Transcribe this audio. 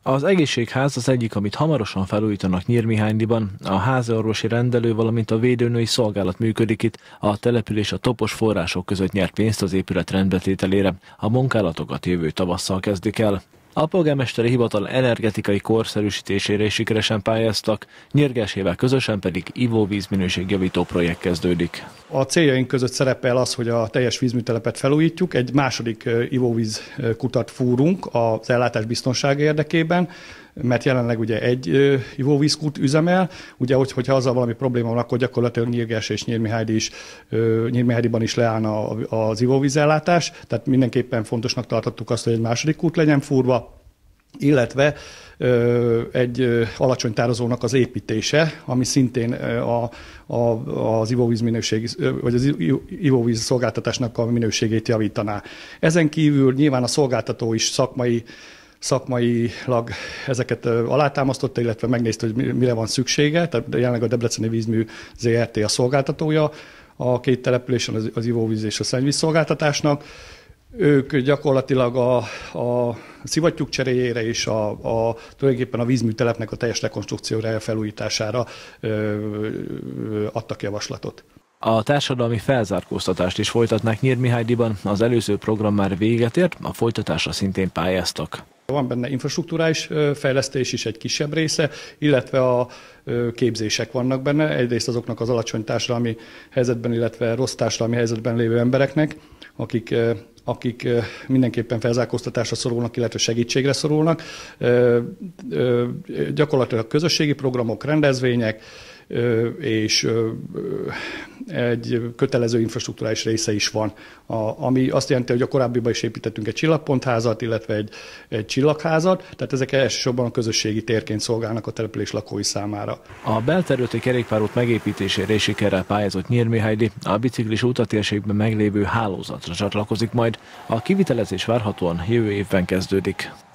Az egészségház az egyik, amit hamarosan felújítanak Nyírmihányiban. A háziorvosi rendelő, valamint a védőnői szolgálat működik itt. A település a topos források között nyert pénzt az épület rendbetételére. A munkálatokat jövő tavasszal kezdik el. A polgármesteri hivatal energetikai korszerűsítésére is sikeresen pályáztak, Nyírgásével közösen pedig ivóvízminőségjavító projekt kezdődik. A céljaink között szerepel az, hogy a teljes vízműtelepet felújítjuk, egy második ivóvízkutat fúrunk az ellátás biztonsága érdekében, mert jelenleg ugye egy ivóvízkút üzemel, ugye hogyha azzal valami probléma van, akkor gyakorlatilag Nyírgás és Nyírmihányiban is leállna az ivóvízellátás, tehát mindenképpen fontosnak tartottuk azt, hogy egy második kút legyen fúrva, illetve egy alacsony tározónak az építése, ami szintén az ivóvíz minőség, vagy az ivóvíz szolgáltatásnak a minőségét javítaná. Ezen kívül nyilván a szolgáltató is szakmailag ezeket alátámasztotta, illetve megnézte, hogy mire van szüksége. Tehát jelenleg a Debreceni Vízmű Zrt. A szolgáltatója a két településen, az ivóvíz és a szennyvíz szolgáltatásnak. Ők gyakorlatilag a szivattyúk cseréjére és tulajdonképpen a vízműtelepnek a teljes rekonstrukcióra, felújítására adtak javaslatot. A társadalmi felzárkóztatást is folytatnák Nyírmihányiban, az előző program már véget ért, a folytatásra szintén pályáztak. Van benne infrastruktúrális fejlesztés is egy kisebb része, illetve a képzések vannak benne, egyrészt azoknak az alacsony társadalmi helyzetben, illetve rossz társadalmi helyzetben lévő embereknek, akik mindenképpen felzárkóztatásra szorulnak, illetve segítségre szorulnak. Gyakorlatilag közösségi programok, rendezvények, és egy kötelező infrastruktúrális része is van, ami azt jelenti, hogy a korábbiban is építettünk egy csillagpontházat, illetve egy csillagházat, tehát ezek elsősorban a közösségi térként szolgálnak a település lakói számára. A belterületi kerékpárút megépítésére is sikerrel pályázott Nyírmihányi, a biciklis útatérségben meglévő hálózatra csatlakozik majd. A kivitelezés várhatóan jövő évben kezdődik.